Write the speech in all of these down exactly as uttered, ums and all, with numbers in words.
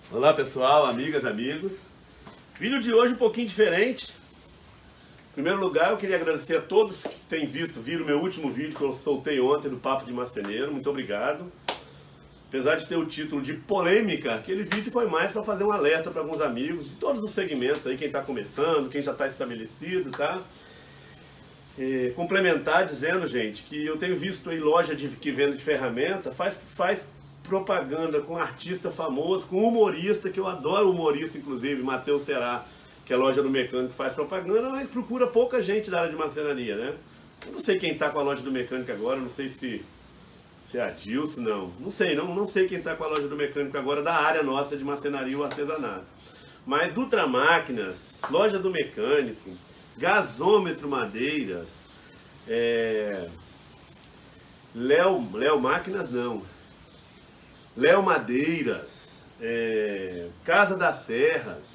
Olá pessoal, amigas, amigos. Vídeo de hoje um pouquinho diferente. Em primeiro lugar, eu queria agradecer a todos que têm visto, viram o meu último vídeo que eu soltei ontem do Papo de Marceneiro. Muito obrigado. Apesar de ter o título de polêmica, aquele vídeo foi mais para fazer um alerta para alguns amigos de todos os segmentos aí, quem está começando, quem já está estabelecido, tá? E complementar dizendo, gente, que eu tenho visto aí loja de, que vende de ferramenta, faz, faz propaganda com artista famoso, com humorista, que eu adoro humorista, inclusive, Matheus Será, que é a loja do mecânico, faz propaganda, mas procura pouca gente da área de marcenaria, né? Eu não sei quem está com a loja do mecânico agora, não sei se, se é a Dilson, não. Não sei, não, não sei quem está com a loja do mecânico agora da área nossa de marcenaria ou artesanato. Mas Dutra Máquinas, loja do mecânico, Gasômetro Madeiras, é... Léo, Léo Máquinas não, Léo Madeiras, é... Casa das Serras,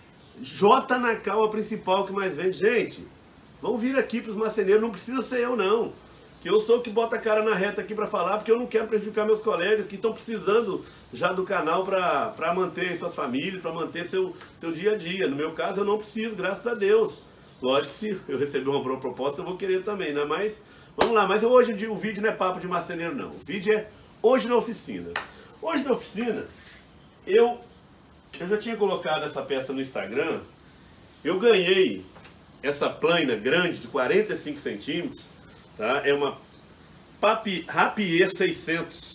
J Nacal, a principal que mais vende. Gente, vamos vir aqui para os marceneiros, não precisa ser eu não, que eu sou o que bota a cara na reta aqui para falar, porque eu não quero prejudicar meus colegas que estão precisando já do canal para manter suas famílias, para manter seu, seu dia a dia. No meu caso eu não preciso, graças a Deus. Lógico que se eu receber uma boa proposta eu vou querer também, né? Mas, vamos lá, mas hoje o vídeo não é papo de marceneiro não, o vídeo é hoje na oficina. Hoje na oficina, eu, eu já tinha colocado essa peça no Instagram, eu ganhei essa plana grande de quarenta e cinco centímetros, tá? É uma Papi, Rapier seiscentos,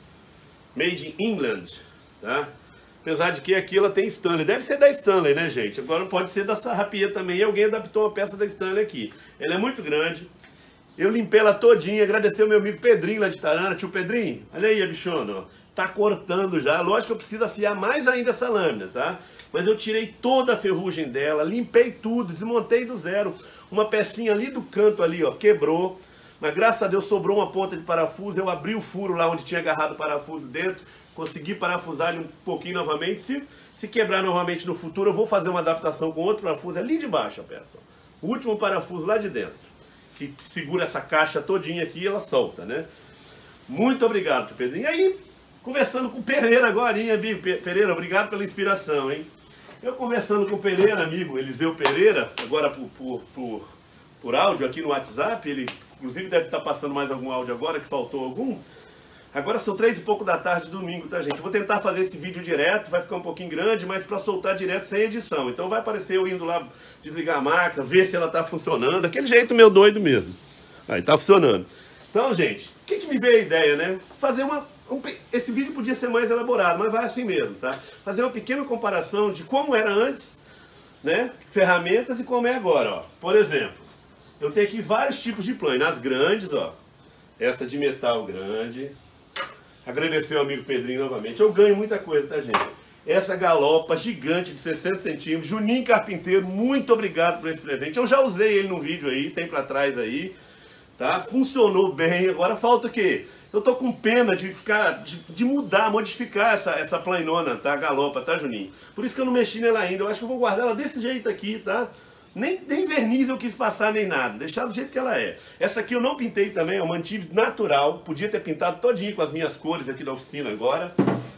made in England, tá? Apesar de que aqui ela tem Stanley. Deve ser da Stanley, né, gente? Agora pode ser da Rapier também. E alguém adaptou uma peça da Stanley aqui. Ela é muito grande. Eu limpei ela todinha. Agradecer ao meu amigo Pedrinho lá de Tarana. Tio Pedrinho, olha aí a bichona, ó. Tá cortando já. Lógico que eu preciso afiar mais ainda essa lâmina, tá? Mas eu tirei toda a ferrugem dela. Limpei tudo. Desmontei do zero. Uma pecinha ali do canto ali, ó. Quebrou. Mas graças a Deus sobrou uma ponta de parafuso. Eu abri o furo lá onde tinha agarrado o parafuso dentro. Consegui parafusar ele um pouquinho novamente. Se, se quebrar novamente no futuro, eu vou fazer uma adaptação com outro parafuso ali de baixo, a peça. O último parafuso lá de dentro, que segura essa caixa todinha aqui e ela solta, né? Muito obrigado, Pedrinho. E aí, conversando com o Pereira agora, hein, amigo? Pereira, obrigado pela inspiração, hein? Eu conversando com o Pereira, amigo, Eliseu Pereira, agora por, por, por, por áudio aqui no WhatsApp, ele inclusive deve estar passando mais algum áudio agora, que faltou algum. Agora são três e pouco da tarde, domingo, tá, gente? Eu vou tentar fazer esse vídeo direto, vai ficar um pouquinho grande, mas para soltar direto sem edição. Então vai aparecer eu indo lá desligar a máquina, ver se ela tá funcionando, daquele jeito meu doido mesmo. Aí, tá funcionando. Então, gente, o que que me veio a ideia, né? Fazer uma... Um, esse vídeo podia ser mais elaborado, mas vai assim mesmo, tá? Fazer uma pequena comparação de como era antes, né? Ferramentas e como é agora, ó. Por exemplo, eu tenho aqui vários tipos de plano. As grandes, ó. Essa de metal grande. Agradecer ao amigo Pedrinho novamente. Eu ganho muita coisa, tá, gente? Essa galopa gigante de sessenta centímetros. Juninho Carpinteiro, muito obrigado por esse presente. Eu já usei ele no vídeo aí, tem pra trás aí. Tá? Funcionou bem. Agora falta o quê? Eu tô com pena de ficar, de, de mudar, modificar essa, essa planona, tá? A galopa, tá, Juninho? Por isso que eu não mexi nela ainda. Eu acho que eu vou guardar ela desse jeito aqui, tá? Nem, nem verniz eu quis passar, nem nada. Deixar do jeito que ela é. Essa aqui eu não pintei também, eu mantive natural. Podia ter pintado todinho com as minhas cores aqui da oficina agora.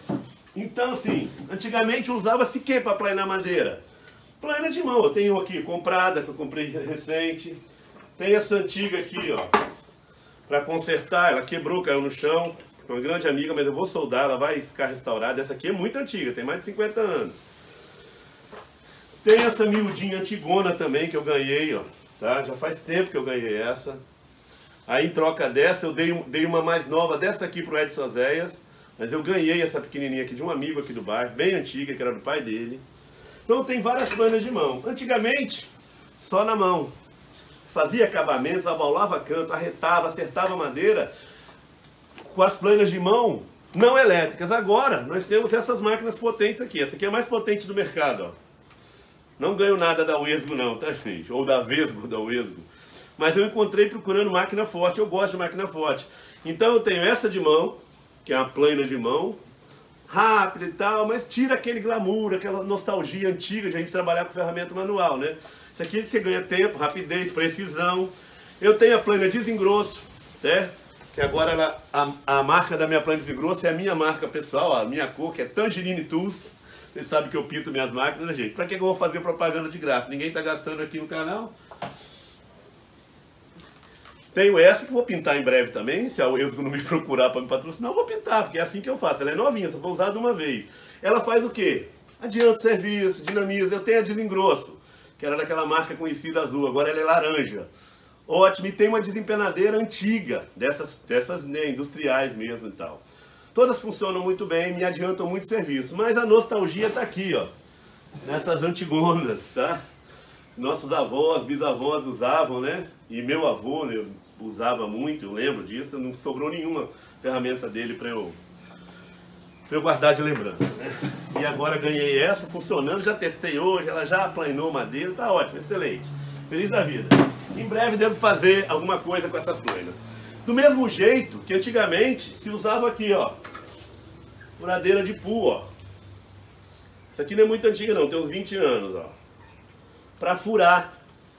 Então, assim, antigamente usava-se o que para planar madeira? Plana de mão. Eu tenho aqui comprada, que eu comprei recente. Tem essa antiga aqui, ó. Para consertar, ela quebrou, caiu no chão. É uma grande amiga, mas eu vou soldar, ela vai ficar restaurada. Essa aqui é muito antiga, tem mais de cinquenta anos. Tem essa miudinha antigona também que eu ganhei, ó, tá? Já faz tempo que eu ganhei essa. Aí em troca dessa eu dei, dei uma mais nova dessa aqui pro Edson Zéias. Mas eu ganhei essa pequenininha aqui de um amigo aqui do bairro, bem antiga, que era do pai dele. Então tem várias planas de mão. Antigamente, só na mão. Fazia acabamentos, abaulava canto, arretava, acertava madeira com as planas de mão não elétricas. Agora nós temos essas máquinas potentes aqui. Essa aqui é a mais potente do mercado, ó. Não ganho nada da Uesgo não, tá, gente? Ou da Vesgo, da Uesgo. Mas eu encontrei procurando máquina forte. Eu gosto de máquina forte. Então eu tenho essa de mão, que é uma plana de mão, rápida e tal, mas tira aquele glamour, aquela nostalgia antiga de a gente trabalhar com ferramenta manual, né? Isso aqui você ganha tempo, rapidez, precisão. Eu tenho a plana desengrosso, né? Que agora ela, a, a marca da minha plana desengrosso é a minha marca pessoal, a minha cor, que é Tangerine Tools. Vocês sabem que eu pinto minhas máquinas, né, gente? Pra que eu vou fazer propaganda de graça? Ninguém tá gastando aqui no canal. Tenho essa que vou pintar em breve também. Se a Eudo não me procurar para me patrocinar, eu vou pintar, porque é assim que eu faço. Ela é novinha, só vou usar de uma vez. Ela faz o quê? Adianta o serviço, dinamiza. Eu tenho a desengrosso, que era daquela marca conhecida azul, agora ela é laranja. Ótimo, e tem uma desempenadeira antiga, dessas, dessas né, industriais mesmo e tal. Todas funcionam muito bem, me adiantam muito serviço, mas a nostalgia está aqui, ó, nessas antigonas, tá? Nossos avós, bisavós usavam, né? E meu avô, né, usava muito, eu lembro disso, não sobrou nenhuma ferramenta dele para eu, pra eu guardar de lembrança, né? E agora ganhei essa, funcionando, já testei hoje, ela já aplanou madeira, tá ótimo, excelente. Feliz da vida. Em breve devo fazer alguma coisa com essas coisas. Do mesmo jeito que antigamente se usava aqui, ó, furadeira de pu, ó. Isso aqui não é muito antiga não, tem uns vinte anos, ó. Para furar.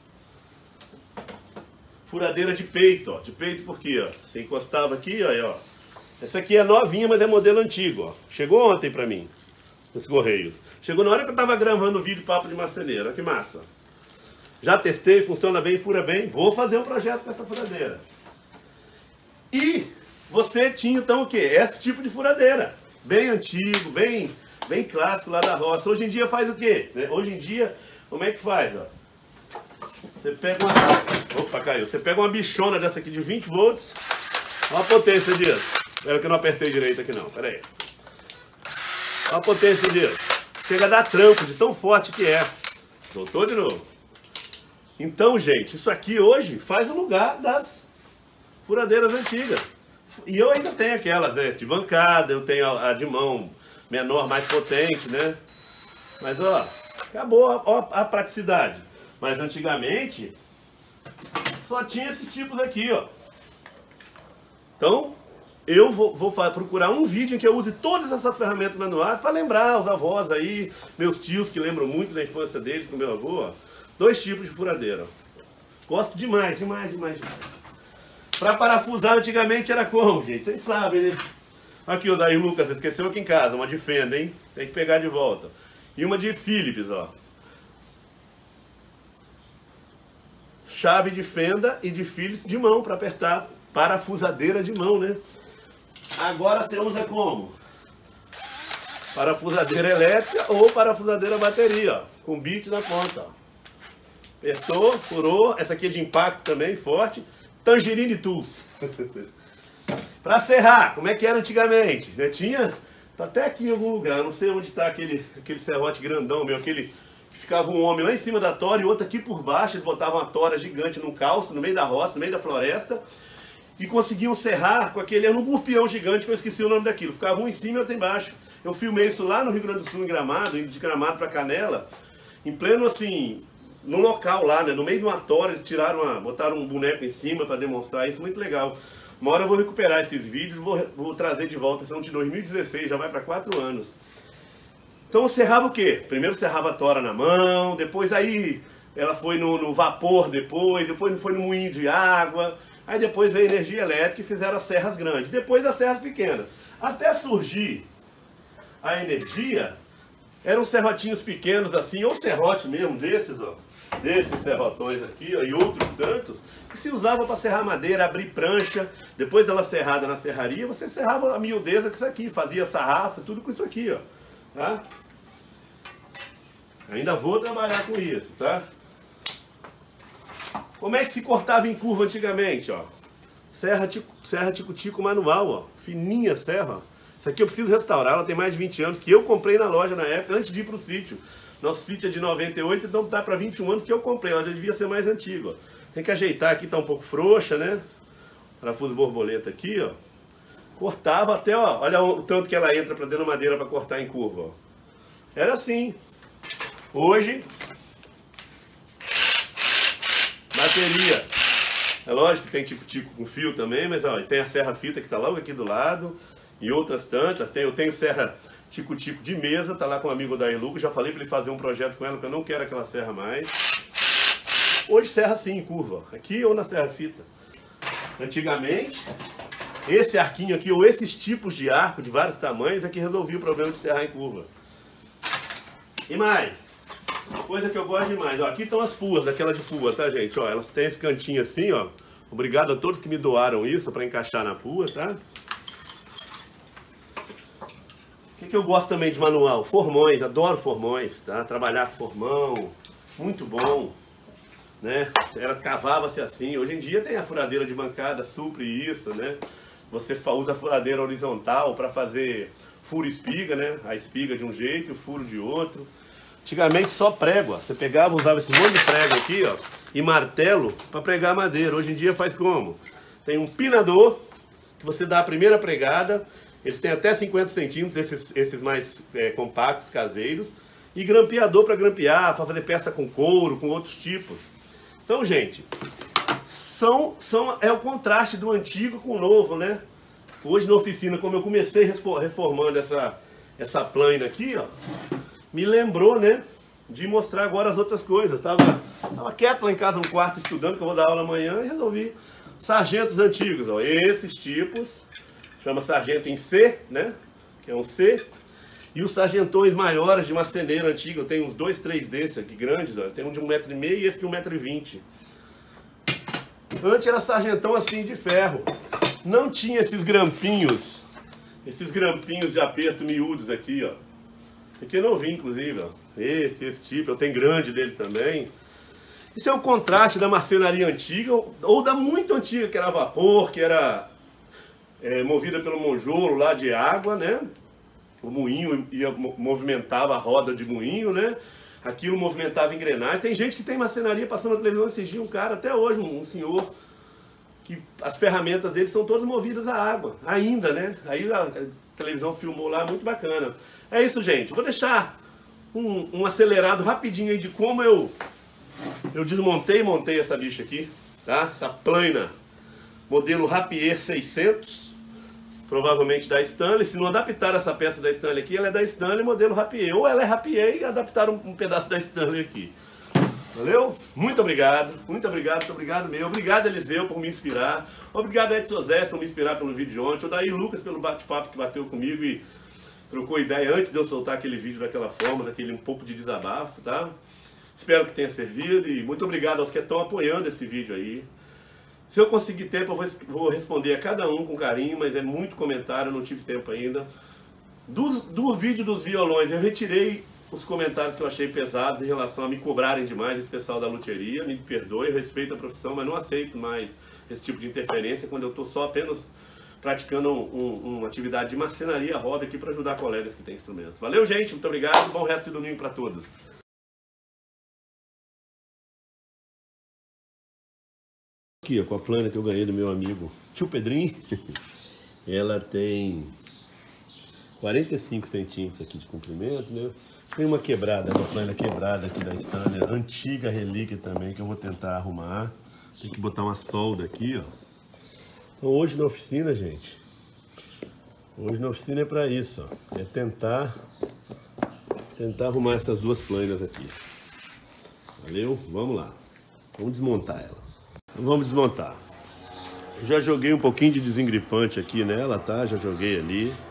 Furadeira de peito, ó. De peito por quê, ó? Você encostava aqui, ó, ó. Essa aqui é novinha, mas é modelo antigo, ó. Chegou ontem pra mim, nos Correios. Chegou na hora que eu tava gravando o vídeo Papo de Marceneiro, olha que massa. Já testei, funciona bem, fura bem. Vou fazer um projeto com essa furadeira. E você tinha então o quê? Esse tipo de furadeira. Bem antigo, bem, bem clássico lá da roça. Hoje em dia faz o quê? Hoje em dia, como é que faz? Ó? Você pega uma... Opa, caiu. Você pega uma bichona dessa aqui de vinte volts. Olha a potência disso. Espera que eu não apertei direito aqui não. Pera aí. Olha a potência disso. Chega a dar tranco de tão forte que é. Voltou de novo. Então, gente, isso aqui hoje faz o lugar das furadeiras antigas. E eu ainda tenho aquelas, né, de bancada, eu tenho a, a de mão menor, mais potente, né? Mas, ó, acabou a, ó, a praticidade. Mas antigamente, só tinha esses tipos aqui, ó. Então, eu vou, vou procurar um vídeo em que eu use todas essas ferramentas manuais para lembrar os avós aí, meus tios que lembram muito da infância deles com meu avô, ó. Dois tipos de furadeira. Gosto demais, demais, demais, demais. Para parafusar antigamente era como, gente? Vocês sabem, né? Aqui, o daí Lucas esqueceu aqui em casa, uma de fenda, hein? Tem que pegar de volta. E uma de Philips, ó. Chave de fenda e de Philips de mão para apertar. Parafusadeira de mão, né? Agora você usa como? Parafusadeira elétrica ou parafusadeira bateria, ó. Com bit na ponta, ó. Apertou, furou. Essa aqui é de impacto também, forte. Tangerine Tools. Para serrar, como é que era antigamente? Né? Tinha, tá até aqui em algum lugar, não sei onde está aquele, aquele serrote grandão meu, aquele que ficava um homem lá em cima da tora e outro aqui por baixo, ele botava uma tora gigante num calço, no meio da roça, no meio da floresta, e conseguiam serrar com aquele, era um burpião gigante que eu esqueci o nome daquilo, ficava um em cima e outro embaixo. Eu filmei isso lá no Rio Grande do Sul, em Gramado, indo de Gramado para Canela, em pleno assim... no local lá, né? No meio de uma tora, eles tiraram uma, botaram um boneco em cima para demonstrar isso, muito legal. Uma hora eu vou recuperar esses vídeos e vou, vou trazer de volta, são de dois mil e dezesseis, já vai para quatro anos. Então eu serrava o quê? Primeiro serrava a tora na mão, depois aí ela foi no, no vapor depois, depois foi no moinho de água, aí depois veio a energia elétrica e fizeram as serras grandes, depois as serras pequenas. Até surgir a energia, eram serrotinhos pequenos assim, ou serrote mesmo desses, ó. Desses serrotões aqui, ó, e outros tantos, que se usava para serrar madeira, abrir prancha, depois ela serrada na serraria, você serrava a miudeza com isso aqui, fazia sarrafo, tudo com isso aqui, ó, tá? Ainda vou trabalhar com isso, tá? Como é que se cortava em curva antigamente, ó? Serra tico, serra tico-tico manual, ó, fininha serra, ó. Isso aqui eu preciso restaurar, ela tem mais de vinte anos, que eu comprei na loja na época, antes de ir para o sítio. Nosso sítio é de noventa e oito, então tá para vinte e um anos que eu comprei, ela já devia ser mais antiga, ó. Tem que ajeitar aqui, tá um pouco frouxa, né? Parafuso borboleta aqui, ó. Cortava até, ó, olha o tanto que ela entra para dentro da madeira para cortar em curva, ó. Era assim. Hoje, bateria. É lógico que tem tico-tico com fio também, mas ó, tem a serra-fita que tá logo aqui do lado. E outras tantas, eu tenho serra tico-tico de mesa, tá lá com o amigo da Eluco, já falei para ele fazer um projeto com ela, porque eu não quero aquela serra mais. Hoje serra sim, em curva, aqui ou na serra-fita. Antigamente, esse arquinho aqui, ou esses tipos de arco de vários tamanhos, é que resolvia o problema de serrar em curva. E mais, coisa que eu gosto demais, ó, aqui estão as puas, daquela de pua, tá, gente? Ó, elas têm esse cantinho assim, ó. Obrigado a todos que me doaram isso para encaixar na pua, tá? O que, que eu gosto também de manual? Formões, adoro formões, tá? Trabalhar com formão, muito bom, né? Era, cavava-se assim. Hoje em dia tem a furadeira de bancada, supre isso, né? Você usa a furadeira horizontal para fazer furo espiga, né? A espiga de um jeito, o furo de outro. Antigamente só prego, ó. Você pegava, usava esse monte de prego aqui, ó, e martelo para pregar madeira. Hoje em dia faz como? Tem um pinador que você dá a primeira pregada. Eles têm até cinquenta centímetros, esses, esses mais é, compactos, caseiros. E grampeador para grampear, para fazer peça com couro, com outros tipos. Então, gente, são, são, é o contraste do antigo com o novo, né? Hoje na oficina, como eu comecei reformando essa, essa plana aqui, ó, me lembrou, né, de mostrar agora as outras coisas. Tava, tava quieto lá em casa no quarto estudando, que eu vou dar aula amanhã, e resolvi. Sargentos antigos, ó, esses tipos... Chama sargento em C, né? Que é um C. E os sargentões maiores de marceneiro antigo, eu tenho uns dois, três desses aqui, grandes, ó. Tem um de um metro e meio e esse de um metro e vinte. Antes era sargentão assim de ferro. Não tinha esses grampinhos, esses grampinhos de aperto miúdos aqui, ó. Aqui é novinho, inclusive, ó. Esse, esse tipo, eu tenho grande dele também. Isso é o contraste da marcenaria antiga, ou da muito antiga, que era vapor, que era... É, movida pelo monjolo lá de água, né? O moinho ia, movimentava a roda de moinho, né? Aquilo movimentava engrenagem. Tem gente que tem marcenaria passando na televisão esses dias, um cara, até hoje, um, um senhor, que as ferramentas dele são todas movidas a água, ainda, né? Aí a, a televisão filmou lá, muito bacana. É isso, gente. Vou deixar um, um acelerado rapidinho aí de como eu, eu desmontei e montei essa bicha aqui, tá? Essa plana, modelo Rapier seiscentos. Provavelmente da Stanley. Se não adaptar essa peça da Stanley aqui, ela é da Stanley, modelo Rapier. Ou ela é Rapier e adaptaram um, um pedaço da Stanley aqui. Valeu? Muito obrigado. Muito obrigado, muito obrigado mesmo. Obrigado, Eliseu, por me inspirar. Obrigado, Edson Zé, por me inspirar pelo vídeo de ontem. O Daí Lucas pelo bate-papo que bateu comigo e trocou ideia antes de eu soltar aquele vídeo daquela forma, daquele um pouco de desabafo, tá? Espero que tenha servido e muito obrigado aos que estão apoiando esse vídeo aí. Se eu conseguir tempo, eu vou, vou responder a cada um com carinho, mas é muito comentário, eu não tive tempo ainda. Do, do vídeo dos violões, eu retirei os comentários que eu achei pesados em relação a me cobrarem demais, esse pessoal da luthieria. Me perdoe, eu respeito a profissão, mas não aceito mais esse tipo de interferência quando eu estou só apenas praticando um, um, uma atividade de marcenaria hobby aqui para ajudar colegas que têm instrumento. Valeu, gente, muito obrigado, bom resto de domingo para todos. Aqui, ó, com a plana que eu ganhei do meu amigo Tio Pedrinho. Ela tem quarenta e cinco centímetros aqui de comprimento, né? Tem uma quebrada, uma plana quebrada aqui da Stanley, antiga relíquia também, que eu vou tentar arrumar. Tem que botar uma solda aqui, ó. Então hoje na oficina, gente, hoje na oficina é pra isso, ó. É tentar, tentar arrumar essas duas planas aqui. Valeu? Vamos lá. Vamos desmontar ela. Vamos desmontar. Já joguei um pouquinho de desengripante aqui nela, tá? Já joguei ali.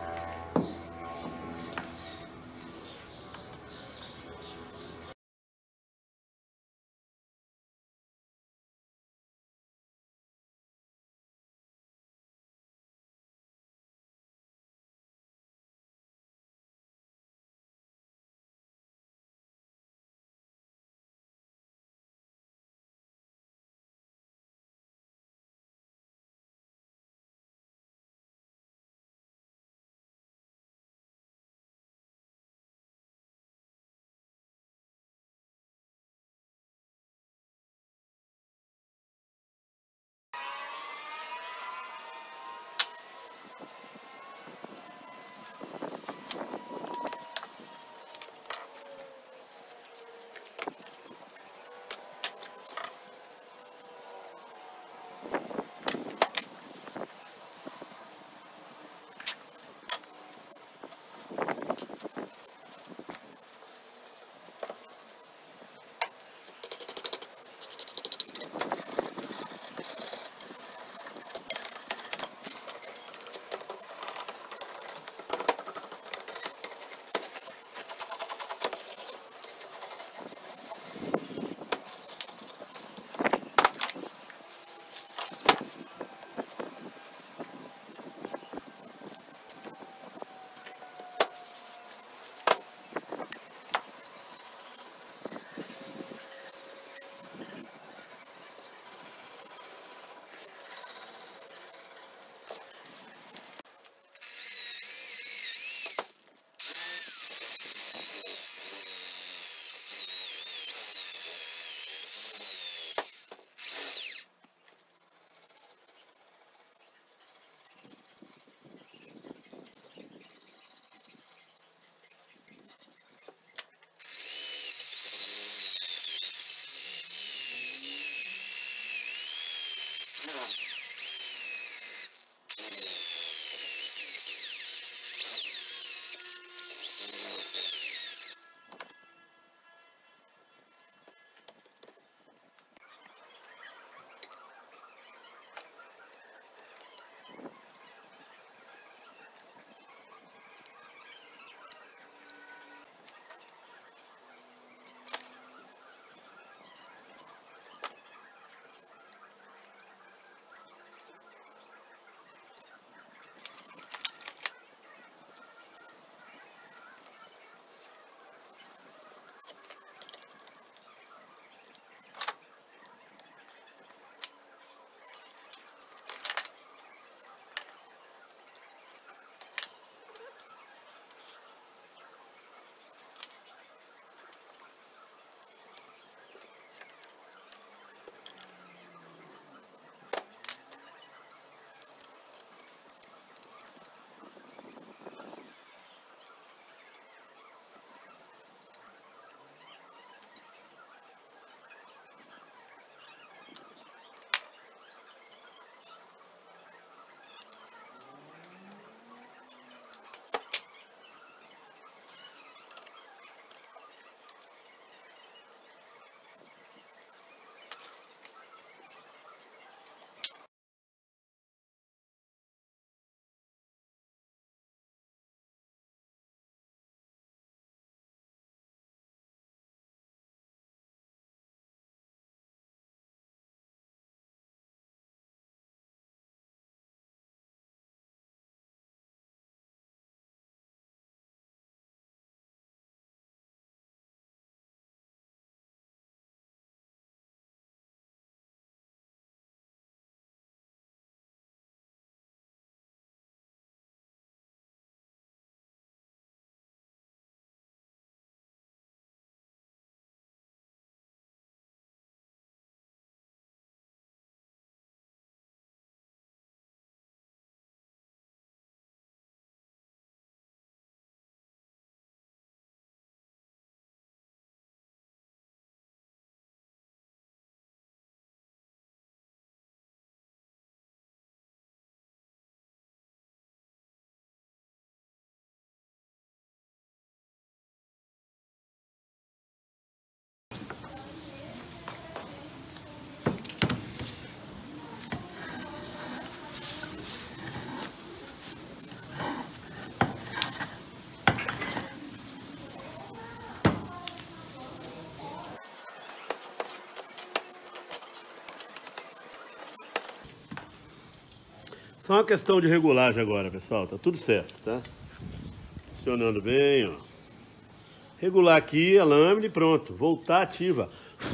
Só uma questão de regulagem agora, pessoal. Tá tudo certo, tá? Funcionando bem, ó. Regular aqui a lâmina e pronto. Voltar ativa.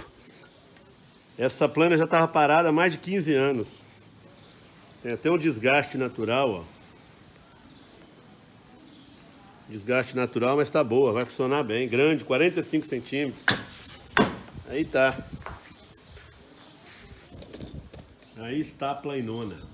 Essa plana já estava parada há mais de quinze anos. Tem até um desgaste natural, ó. Desgaste natural, mas tá boa. Vai funcionar bem. Grande, quarenta e cinco centímetros. Aí tá. Aí está a planona.